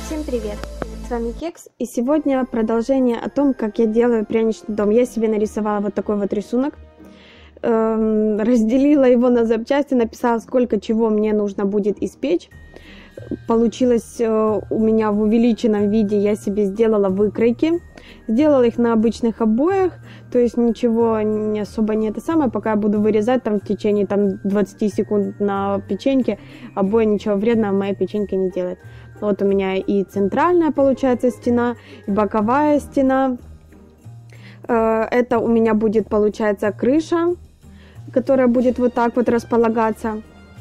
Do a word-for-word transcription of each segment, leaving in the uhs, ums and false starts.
Всем привет! С вами Кекс, и сегодня продолжение о том, как я делаю пряничный дом. Я себе нарисовала вот такой вот рисунок, эм, разделила его на запчасти, написала, сколько чего мне нужно будет испечь. Получилось э, у меня в увеличенном виде, я себе сделала выкройки, сделала их на обычных обоях, то есть ничего не особо не это самое, пока я буду вырезать там в течение там, двадцати секунд на печеньке, обои ничего вредного в моей печеньке не делает. Вот у меня и центральная получается стена, и боковая стена. Это у меня будет получается крыша, которая будет вот так вот располагаться,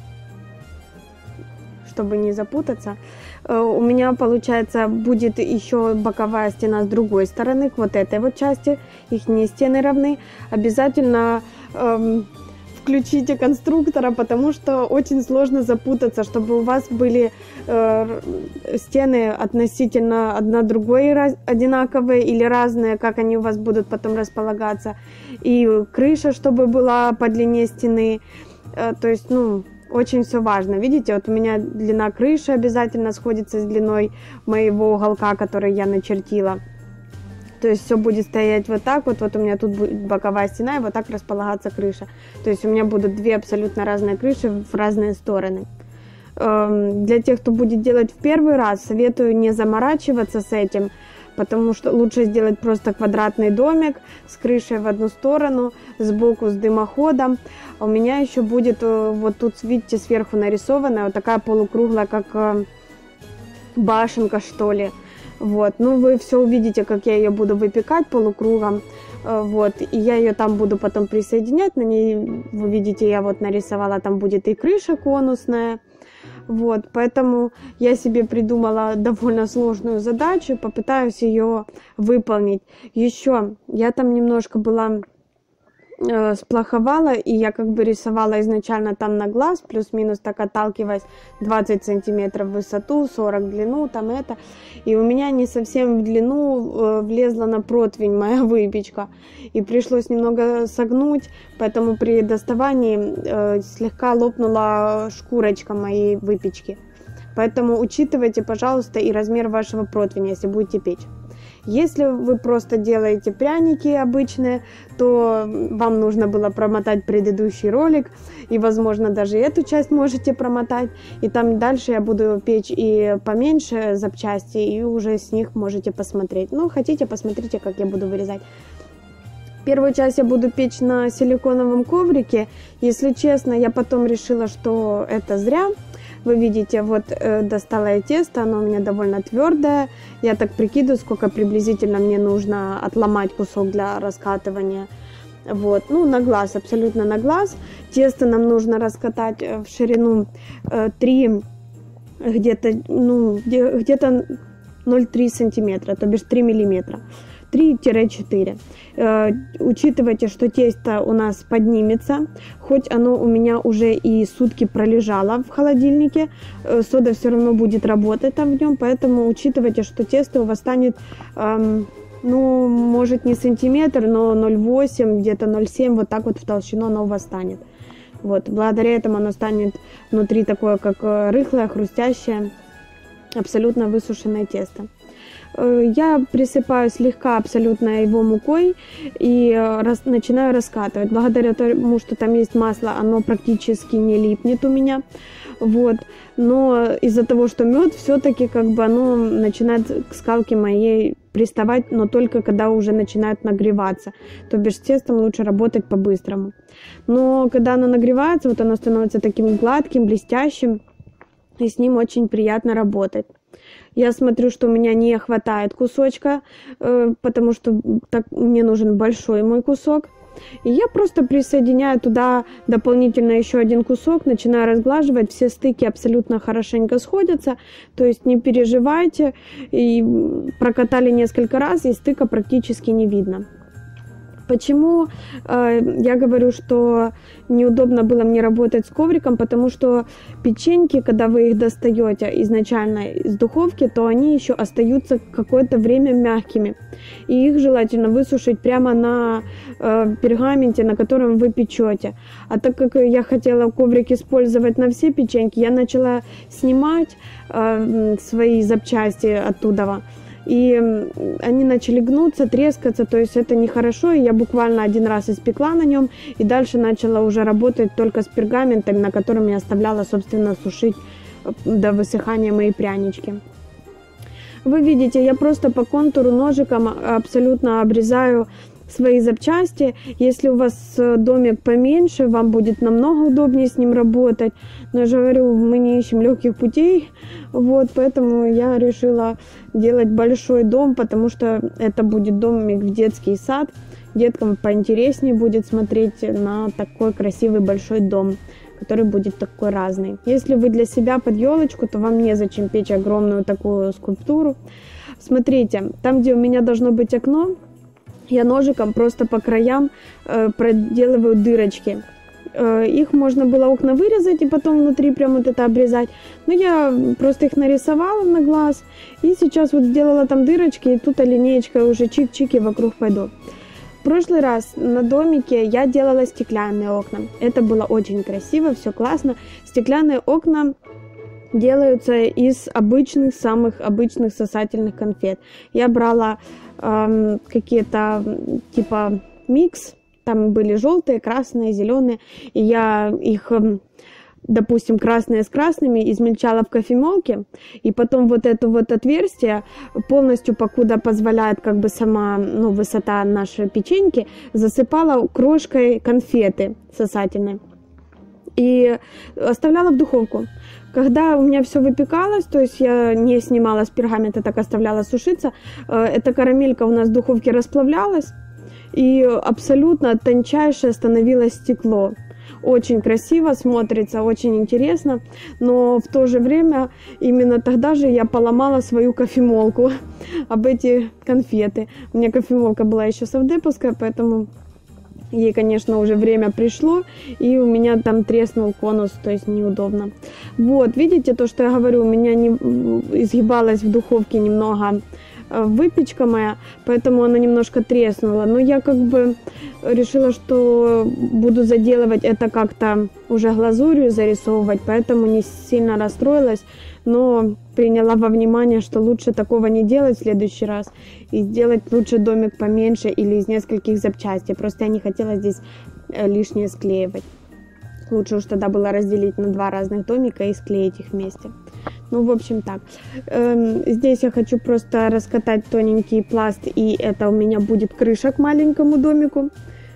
чтобы не запутаться. У меня получается будет еще боковая стена с другой стороны, к вот этой вот части. Их не стены равны. Обязательно эм, включите конструктора, потому что очень сложно запутаться, чтобы у вас были э, стены относительно одна другой одинаковые или разные, как они у вас будут потом располагаться. И крыша, чтобы была по длине стены. Э, то есть, ну... Очень все важно. Видите, вот у меня длина крыши обязательно сходится с длиной моего уголка, который я начертила. То есть все будет стоять вот так вот. Вот у меня тут будет боковая стена, и вот так располагаться крыша. То есть у меня будут две абсолютно разные крыши в разные стороны. Для тех, кто будет делать в первый раз, советую не заморачиваться с этим, потому что лучше сделать просто квадратный домик с крышей в одну сторону, сбоку с дымоходом. А у меня еще будет, вот тут, видите, сверху нарисованная вот такая полукруглая, как башенка, что ли. Вот. Ну, вы все увидите, как я ее буду выпекать полукругом. Вот. И я ее там буду потом присоединять. На ней, вы видите, я вот нарисовала, там будет и крыша конусная. Вот, поэтому я себе придумала довольно сложную задачу, попытаюсь ее выполнить. Еще я там немножко была э, сплоховала, и я как бы рисовала изначально там на глаз, плюс-минус так отталкиваясь двадцать сантиметров в высоту, сорок в длину, там это. И у меня не совсем в длину э, влезла на противень моя выпечка, и пришлось немного согнуть, поэтому при доставании э, слегка лопнула шкурочка моей выпечки. Поэтому учитывайте, пожалуйста, и размер вашего противня, если будете печь. Если вы просто делаете пряники обычные, то вам нужно было промотать предыдущий ролик, и, возможно, даже эту часть можете промотать, и там дальше я буду печь и поменьше запчасти, и уже с них можете посмотреть. Ну, хотите, посмотрите, как я буду вырезать. Первую часть я буду печь на силиконовом коврике. Если честно, я потом решила, что это зря. Вы видите, вот э, достала я тесто, оно у меня довольно твердое. Я так прикидываю, сколько приблизительно мне нужно отломать кусок для раскатывания. Вот, ну, на глаз, абсолютно на глаз. Тесто нам нужно раскатать в ширину э, три, где-то, ну, где-то ноль целых три сантиметра, то бишь три миллиметра. три-четыре. Э, учитывайте, что тесто у нас поднимется, хоть оно у меня уже и сутки пролежало в холодильнике, э, сода все равно будет работать там в нем, поэтому учитывайте, что тесто у вас станет, э, ну, может не сантиметр, но ноль целых восемь, где-то ноль целых семь, вот так вот в толщину оно у вас станет. Вот, благодаря этому оно станет внутри такое, как рыхлое, хрустящее, абсолютно высушенное тесто. Я присыпаю слегка абсолютно его мукой и рас, начинаю раскатывать. Благодаря тому, что там есть масло, оно практически не липнет у меня. Вот. Но из-за того, что мед, все-таки как бы оно начинает к скалке моей приставать, но только когда уже начинает нагреваться. То бишь с тестом лучше работать по-быстрому. Но когда оно нагревается, вот оно становится таким гладким, блестящим, и с ним очень приятно работать. Я смотрю, что у меня не хватает кусочка, э, потому что так, мне нужен большой мой кусок. И я просто присоединяю туда дополнительно еще один кусок, начинаю разглаживать, все стыки абсолютно хорошенько сходятся, то есть не переживайте, и прокатали несколько раз, и стыка практически не видно. Почему э, я говорю, что неудобно было мне работать с ковриком? Потому что печеньки, когда вы их достаете изначально из духовки, то они еще остаются какое-то время мягкими. И их желательно высушить прямо на э, пергаменте, на котором вы печете. А так как я хотела коврик использовать на все печеньки, я начала снимать э, свои запчасти оттуда. И они начали гнуться, трескаться, то есть это нехорошо. И я буквально один раз испекла на нем, и дальше начала уже работать только с пергаментом, на котором я оставляла, собственно, сушить до высыхания мои прянички. Вы видите, я просто по контуру ножиком абсолютно обрезаю свои запчасти. Если у вас домик поменьше, вам будет намного удобнее с ним работать. Но я же говорю, мы не ищем легких путей, вот, поэтому я решила делать большой дом, потому что это будет домик в детский сад. Деткам поинтереснее будет смотреть на такой красивый большой дом, который будет такой разный. Если вы для себя под елочку, то вам незачем печь огромную такую скульптуру. Смотрите, там, где у меня должно быть окно, я ножиком просто по краям э, проделываю дырочки. Э, их можно было окна вырезать и потом внутри прям вот это обрезать. Но я просто их нарисовала на глаз. И сейчас вот сделала там дырочки, и тут линеечка уже чик-чики вокруг пойду. В прошлый раз на домике я делала стеклянные окна. Это было очень красиво, все классно. Стеклянные окна делаются из обычных, самых обычных сосательных конфет. Я брала э, какие-то типа микс, там были желтые, красные, зеленые, и я их, допустим, красные с красными измельчала в кофемолке, и потом вот это вот отверстие полностью, покуда позволяет как бы сама, ну, высота нашей печеньки, засыпала крошкой конфеты сосательной и оставляла в духовку. Когда у меня все выпекалось, то есть я не снимала с пергамента, так оставляла сушиться, эта карамелька у нас в духовке расплавлялась, и абсолютно тончайшее становилось стекло. Очень красиво смотрится, очень интересно, но в то же время именно тогда же я поломала свою кофемолку об эти конфеты. У меня кофемолка была еще совдеповская, поэтому ей, конечно, уже время пришло, и у меня там треснул конус, то есть неудобно. Вот, видите, то, что я говорю, у меня не изгибалась в духовке немного выпечка моя, поэтому она немножко треснула. Но я как бы решила, что буду заделывать это как-то уже глазурью зарисовывать, поэтому не сильно расстроилась, но приняла во внимание, что лучше такого не делать в следующий раз и сделать лучше домик поменьше или из нескольких запчастей. Просто я не хотела здесь лишнее склеивать. Лучше уж тогда было разделить на два разных домика и склеить их вместе. Ну, в общем, так. Эм, здесь я хочу просто раскатать тоненький пласт, и это у меня будет крыша к маленькому домику.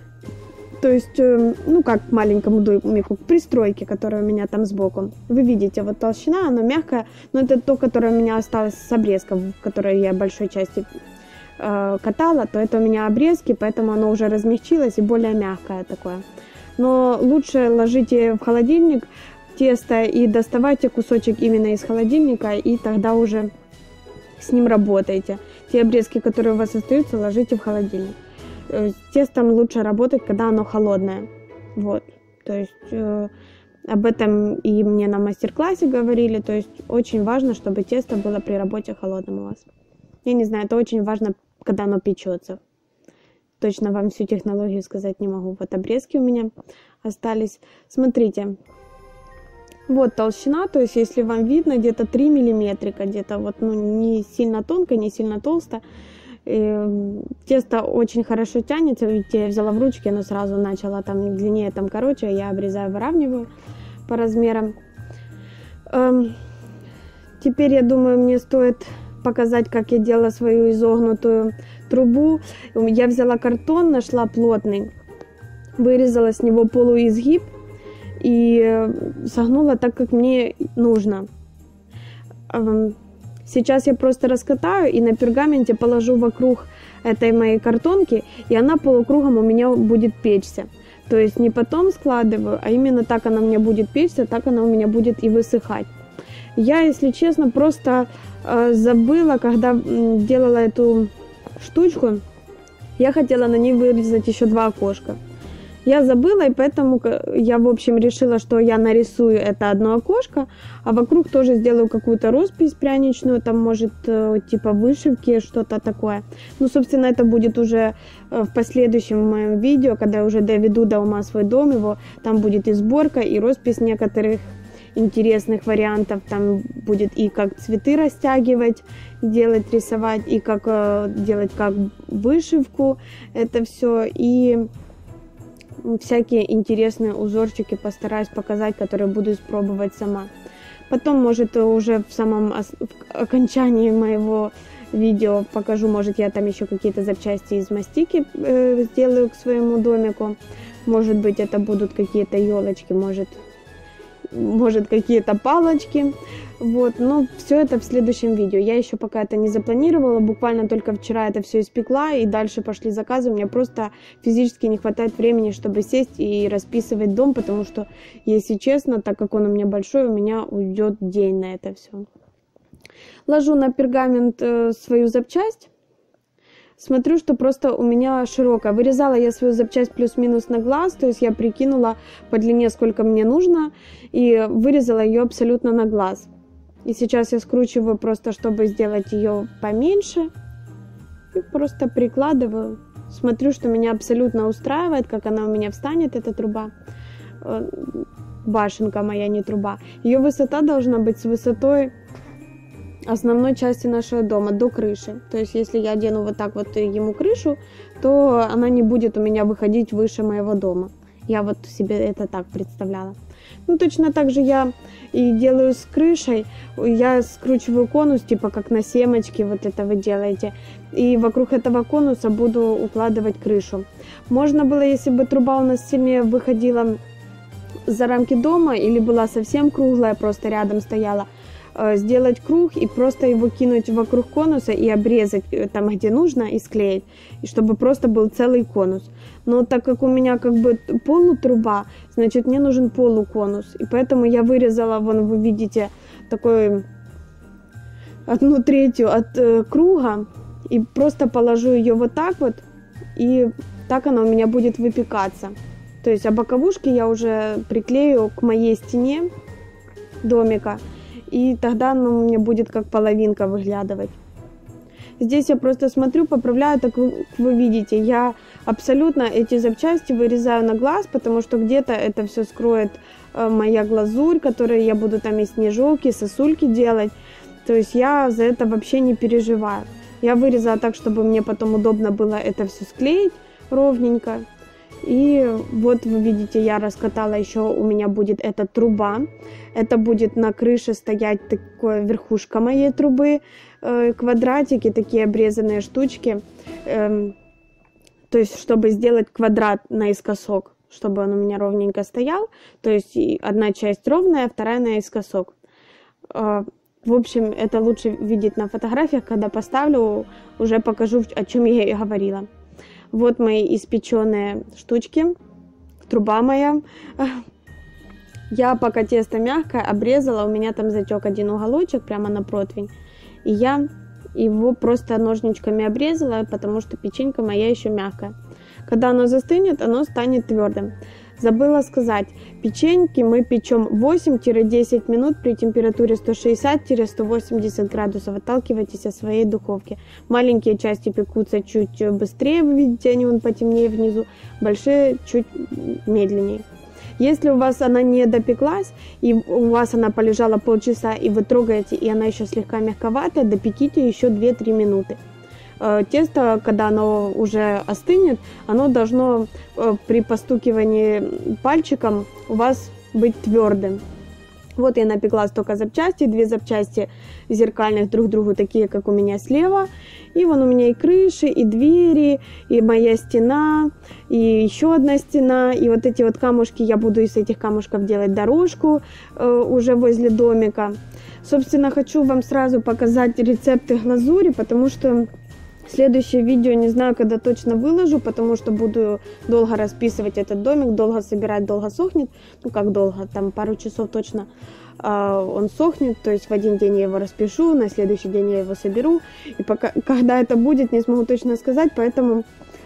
То есть, э, ну, как к маленькому домику, к пристройке, которая у меня там сбоку. Вы видите, вот толщина, она мягкая, но это то, которое у меня осталось с обрезков, которое я большой части э, катала, то это у меня обрезки, поэтому оно уже размягчилось и более мягкое такое. Но лучше ложите в холодильник тесто и доставайте кусочек именно из холодильника, и тогда уже с ним работаете. Те обрезки, которые у вас остаются, ложите в холодильник. С тестом лучше работать, когда оно холодное. Вот. То есть э, об этом и мне на мастер-классе говорили. То есть очень важно, чтобы тесто было при работе холодным у вас. Я не знаю, это очень важно, когда оно печется. Точно вам всю технологию сказать не могу. Вот обрезки у меня остались. Смотрите. Вот толщина, то есть если вам видно, где-то три миллиметрика, где-то вот, ну, не сильно тонко, не сильно толсто. И тесто очень хорошо тянется, видите, я взяла в ручки, оно сразу начало там длиннее, там короче, я обрезаю, выравниваю по размерам. Эм, теперь, я думаю, мне стоит показать, как я делала свою изогнутую трубу. Я взяла картон, нашла плотный, вырезала с него полуизгиб и согнула так, как мне нужно. Сейчас я просто раскатаю и на пергаменте положу вокруг этой моей картонки, и она полукругом у меня будет печься. То есть не потом складываю, а именно так она у меня будет печься, так она у меня будет и высыхать. Я, если честно, просто э, забыла, когда делала эту штучку, Я хотела на ней вырезать еще два окошка. Я забыла, и поэтому я, в общем, решила, что я нарисую это одно окошко, а вокруг тоже сделаю какую-то роспись пряничную, там, может, типа вышивки, что-то такое. Ну, собственно, это будет уже в последующем моем видео, когда я уже доведу до ума свой дом, его, там будет и сборка, и роспись некоторых интересных вариантов. Там будет и как цветы растягивать, делать, рисовать, и как делать как вышивку, это все, и всякие интересные узорчики постараюсь показать, которые буду испробовать сама. Потом, может, уже в самом окончании моего видео покажу, может, я там еще какие-то запчасти из мастики э, сделаю к своему домику. Может быть, это будут какие-то елочки, может, может какие-то палочки. Вот, но все это в следующем видео. Я еще пока это не запланировала, буквально только вчера это все испекла, и дальше пошли заказы. У меня просто физически не хватает времени, чтобы сесть и расписывать дом, потому что, если честно, так как он у меня большой, у меня уйдет день на это все. Ложу на пергамент э, свою запчасть. Смотрю, что просто у меня широкая. Вырезала я свою запчасть плюс-минус на глаз, то есть я прикинула по длине, сколько мне нужно, и вырезала ее абсолютно на глаз. И сейчас я скручиваю просто, чтобы сделать ее поменьше, и просто прикладываю. Смотрю, что меня абсолютно устраивает, как она у меня встанет, эта труба. Башенка моя, не труба. Ее высота должна быть с высотой основной части нашего дома, до крыши. То есть, если я одену вот так вот ему крышу, то она не будет у меня выходить выше моего дома. Я вот себе это так представляла. Ну, точно так же я и делаю с крышей. Я скручиваю конус, типа как на семечке, вот это вы делаете. И вокруг этого конуса буду укладывать крышу. Можно было, если бы труба у нас сильнее выходила за рамки дома, или была совсем круглая, просто рядом стояла, сделать круг и просто его кинуть вокруг конуса и обрезать там, где нужно, и склеить, и чтобы просто был целый конус. Но так как у меня как бы полутруба, значит, мне нужен полуконус, и поэтому я вырезала, вон вы видите, такой одну третью от э, круга, и просто положу ее вот так вот, и так она у меня будет выпекаться. То есть, а боковушки я уже приклею к моей стене домика, и тогда оно у меня будет как половинка выглядывать. Здесь я просто смотрю, поправляю, так вы, вы видите, я абсолютно эти запчасти вырезаю на глаз, потому что где-то это все скроет э, моя глазурь, которую я буду там и снежок, и сосульки делать. То есть я за это вообще не переживаю. Я вырезала так, чтобы мне потом удобно было это все склеить ровненько. И вот вы видите, я раскатала еще, у меня будет эта труба. Это будет на крыше стоять такая верхушка моей трубы, э, квадратики, такие обрезанные штучки. Э, то есть, чтобы сделать квадрат наискосок, чтобы он у меня ровненько стоял. То есть, одна часть ровная, вторая наискосок. Э, в общем, это лучше видеть на фотографиях, когда поставлю, уже покажу, о чем я и говорила. Вот мои испеченные штучки, труба моя. Я, пока тесто мягкое, обрезала, у меня там затек один уголочек прямо на противень. И я его просто ножничками обрезала, потому что печенька моя еще мягкая. Когда оно застынет, оно станет твердым. Забыла сказать, печеньки мы печем восемь-десять минут при температуре сто шестьдесят - сто восемьдесят градусов. Отталкивайтесь от своей духовки. Маленькие части пекутся чуть быстрее, вы видите, они вон потемнее внизу, большие чуть медленнее. Если у вас она не допеклась, и у вас она полежала полчаса, и вы трогаете, и она еще слегка мягковатая, допеките еще две-три минуты. Тесто, когда оно уже остынет, оно должно при постукивании пальчиком у вас быть твердым. Вот я напекла столько запчастей, две запчасти зеркальных друг другу, такие, как у меня слева. И вон у меня и крыши, и двери, и моя стена, и еще одна стена. И вот эти вот камушки, я буду из этих камушков делать дорожку э, уже возле домика. Собственно, хочу вам сразу показать рецепты глазури, потому что следующее видео не знаю, когда точно выложу, потому что буду долго расписывать этот домик, долго собирать, долго сохнет. Ну, как долго, там пару часов точно э, он сохнет. То есть в один день я его распишу, на следующий день я его соберу. И пока, когда это будет, не смогу точно сказать, поэтому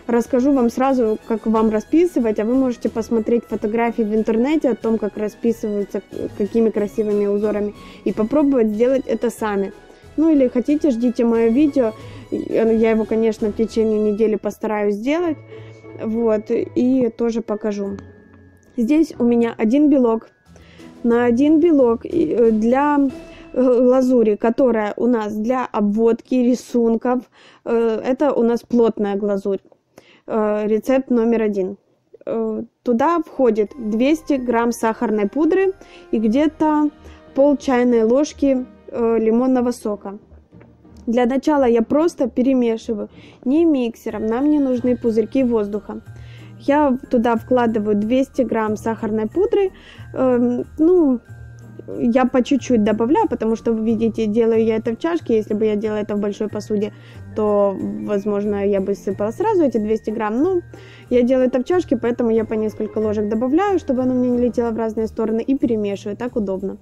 расскажу вам сразу, как вам расписывать, а вы можете посмотреть фотографии в интернете о том, как расписываются, какими красивыми узорами, и попробовать сделать это сами. Ну или хотите, ждите мое видео, я его, конечно, в течение недели постараюсь сделать, вот, и тоже покажу. Здесь у меня один белок. На один белок для глазури, которая у нас для обводки рисунков, это у нас плотная глазурь. Рецепт номер один. Туда входит двести грамм сахарной пудры и где-то пол чайной ложки лимонного сока. Для начала я просто перемешиваю, не миксером, нам не нужны пузырьки воздуха. Я туда вкладываю двести грамм сахарной пудры, э, ну, я по чуть-чуть добавляю, потому что, вы видите, делаю я это в чашке. Если бы я делала это в большой посуде, то, возможно, я бы сыпала сразу эти двести грамм. Но я делаю это в чашке, поэтому я по несколько ложек добавляю, чтобы оно мне не летело в разные стороны, и перемешиваю, так удобно.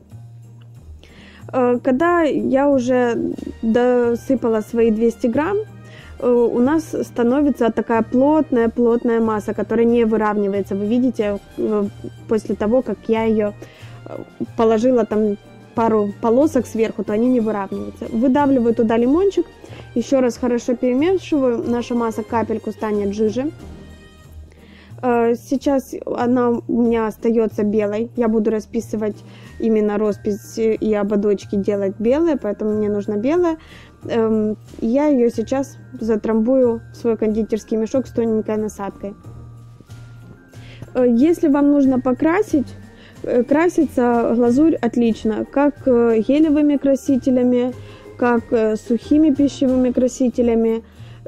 Когда я уже досыпала свои двести грамм, у нас становится такая плотная-плотная масса, которая не выравнивается. Вы видите, после того, как я ее положила там пару полосок сверху, то они не выравниваются. Выдавливаю туда лимончик, еще раз хорошо перемешиваю, наша масса капельку станет жиже. Сейчас она у меня остается белой, я буду расписывать именно роспись и ободочки делать белые, поэтому мне нужно белое. Я ее сейчас затрамбую в свой кондитерский мешок с тоненькой насадкой. Если вам нужно покрасить, красится глазурь отлично, как гелевыми красителями, как сухими пищевыми красителями.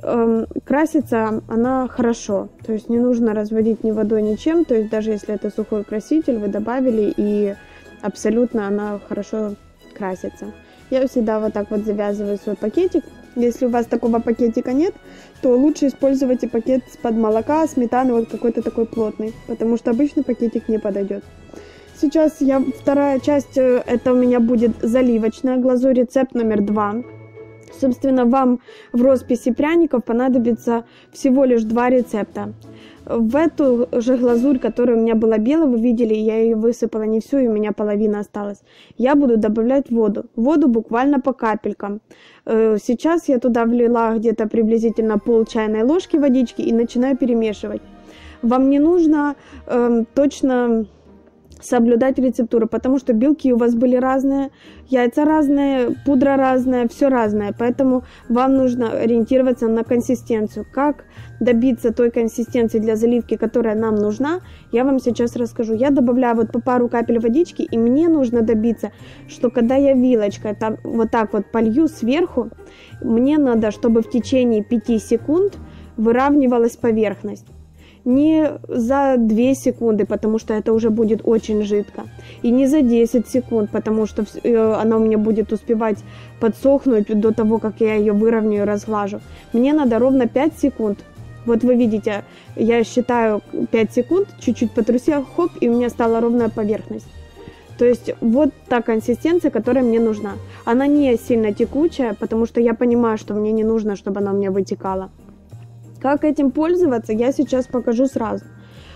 Красится она хорошо, то есть не нужно разводить ни водой, ничем, то есть даже если это сухой краситель, вы добавили, и абсолютно она хорошо красится. Я всегда вот так вот завязываю свой пакетик. Если у вас такого пакетика нет, то лучше используйте пакет из-под молока, сметаны, вот какой-то такой плотный, потому что обычный пакетик не подойдет. Сейчас я, вторая часть, это у меня будет заливочная глазурь, рецепт номер два. Собственно, вам в росписи пряников понадобится всего лишь два рецепта. В эту же глазурь, которая у меня была белая, вы видели, я ее высыпала не всю, и у меня половина осталась. Я буду добавлять воду. Воду буквально по капелькам. Сейчас я туда влила где-то приблизительно пол чайной ложки водички и начинаю перемешивать. Вам не нужно э, точно соблюдать рецептуру, потому что белки у вас были разные, яйца разные, пудра разная, все разное, поэтому вам нужно ориентироваться на консистенцию. Как добиться той консистенции для заливки, которая нам нужна, я вам сейчас расскажу. Я добавляю вот по пару капель водички, и мне нужно добиться, что когда я вилочкой там, вот так вот полью сверху, мне надо, чтобы в течение пяти секунд выравнивалась поверхность. Не за две секунды, потому что это уже будет очень жидко. И не за десять секунд, потому что она у меня будет успевать подсохнуть до того, как я ее выровняю и разглажу. Мне надо ровно пять секунд. Вот вы видите, я считаю пять секунд, чуть-чуть потрусила, хоп, и у меня стала ровная поверхность. То есть вот та консистенция, которая мне нужна. Она не сильно текучая, потому что я понимаю, что мне не нужно, чтобы она у меня вытекала. Как этим пользоваться, я сейчас покажу сразу.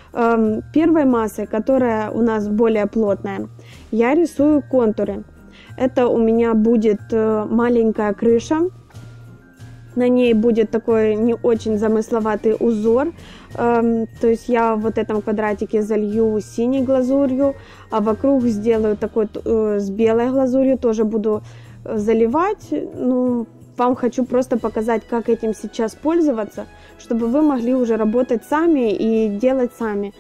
Первой массой, которая у нас более плотная, я рисую контуры. Это у меня будет маленькая крыша. На ней будет такой не очень замысловатый узор. То есть я в вот этом квадратике залью синей глазурью, а вокруг сделаю такой с белой глазурью. Тоже буду заливать. Ну, вам хочу просто показать, как этим сейчас пользоваться, чтобы вы могли уже работать сами и делать сами.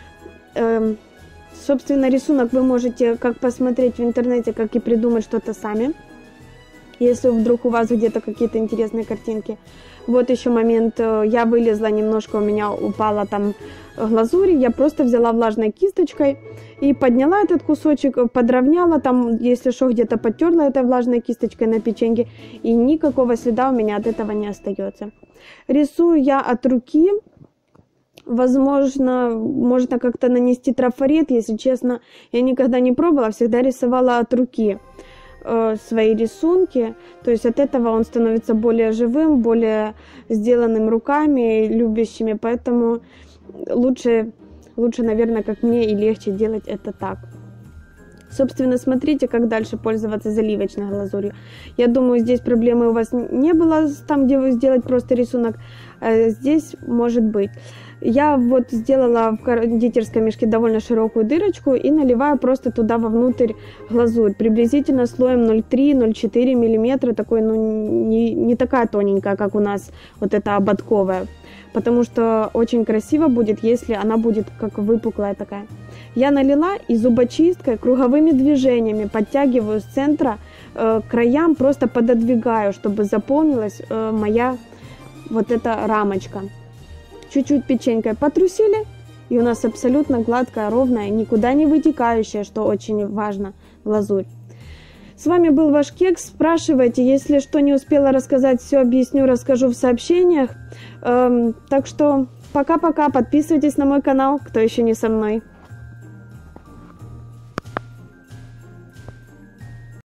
Эм, собственно, рисунок вы можете как посмотреть в интернете, как и придумать что-то сами, если вдруг у вас где-то какие-то интересные картинки. Вот еще момент, я вылезла немножко, у меня упала там глазурь, я просто взяла влажной кисточкой и подняла этот кусочек, подровняла там, если что, где-то подтерла этой влажной кисточкой на печеньке, и никакого следа у меня от этого не остается. Рисую я от руки. Возможно, можно как-то нанести трафарет, если честно, я никогда не пробовала, всегда рисовала от руки. э, свои рисунки. То есть от этого он становится более живым, более сделанным руками, любящими. Поэтому лучше, лучше, наверное, как мне и легче делать это так. Собственно, смотрите, как дальше пользоваться заливочной глазурью. Я думаю, здесь проблемы у вас не было, там, где вы сделать просто рисунок. Здесь может быть. Я вот сделала в кондитерском мешке довольно широкую дырочку и наливаю просто туда вовнутрь глазурь. Приблизительно слоем ноль три — ноль четыре миллиметра. Такой, ну, не, не такая тоненькая, как у нас вот эта ободковая. Потому что очень красиво будет, если она будет как выпуклая такая. Я налила и зубочисткой круговыми движениями подтягиваю с центра э, к краям, просто пододвигаю, чтобы заполнилась э, моя вот эта рамочка. Чуть-чуть печенькой потрусили, и у нас абсолютно гладкая, ровная, никуда не вытекающая, что очень важно, глазурь. С вами был ваш Кекс. Спрашивайте, если что не успела рассказать, все объясню, расскажу в сообщениях. Эм, так что пока-пока, подписывайтесь на мой канал, кто еще не со мной.